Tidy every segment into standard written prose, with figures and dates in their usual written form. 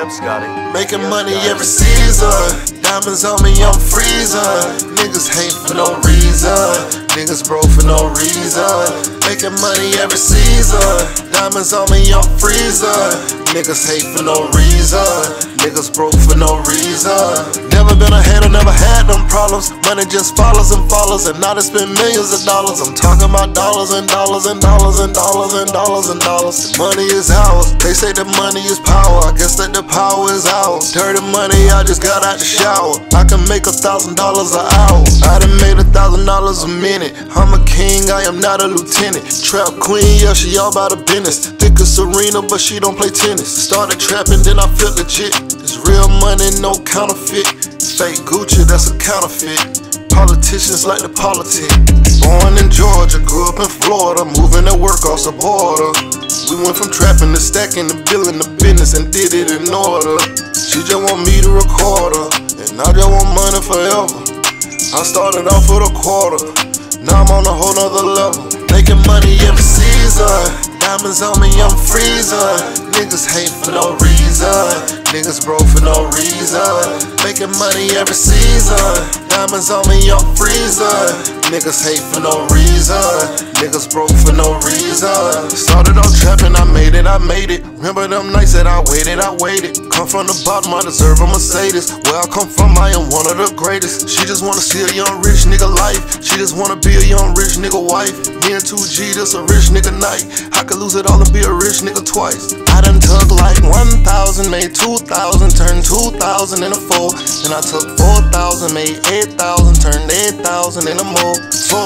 Deb's got it. Making money every season. Diamonds on me, I'm freezing. Niggas hate for no reason. Niggas broke for no reason. Making money every season. Diamonds on me, I'm freezing. Niggas hate for no reason. Niggas broke for no reason. Never been a hater, never had them problems. Money just follows and follows, and now they spend millions of dollars. I'm talking about dollars and dollars and dollars and dollars and dollars and dollars. The money is ours. They say the money is power. I guess that the power is ours. Dirty money, I just got out the shower. I can make $1,000 an hour. I done made $1,000 a minute. I'm a king, I am not a lieutenant. Trap queen, yeah, she all about her business. Thick as Serena, but she don't play tennis. Started trapping, then I felt legit. It's real money, no counterfeit. Fake Gucci, that's a counterfeit. Politicians like the politic. Born in Georgia, grew up in Florida, moving to work across the border. We went from trapping to stacking to building the business and did it in order. She just want me to record her, and I just want money forever. I started off with a quarter, now I'm on a whole nother level. Making money every season. Diamonds on me, I'm freezing. Niggas hate for no reason. Niggas broke for no reason. Making money every season. Diamonds on me, I'm freezing. Niggas hate for no reason. Niggas broke for no reason. Started off trapping, I made it, I made it. Remember them nights that I waited. Come from the bottom, I deserve a Mercedes. Where I come from, I am one of the greatest. She just wanna see a young rich nigga life. She just wanna be a young rich nigga wife. Me and 2G, this a rich nigga night. I could lose it all and be a rich nigga twice. I done took like 1,000, made 2,000, turned 2,000 into 4. Then I took 4,000, made 8,000, turned 8,000 into more.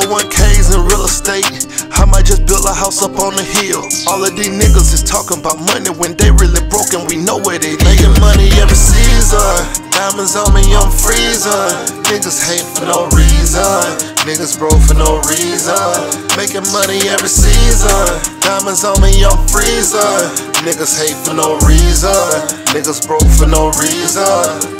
401ks in real estate. I might just build a house up on the hill. All of these niggas is talking about money when they really broken. We know where they making money every season. Diamonds on me, I'm freezing. Niggas hate for no reason. Niggas broke for no reason. Making money every season. Diamonds on me, I'm freezing. Niggas hate for no reason. Niggas broke for no reason.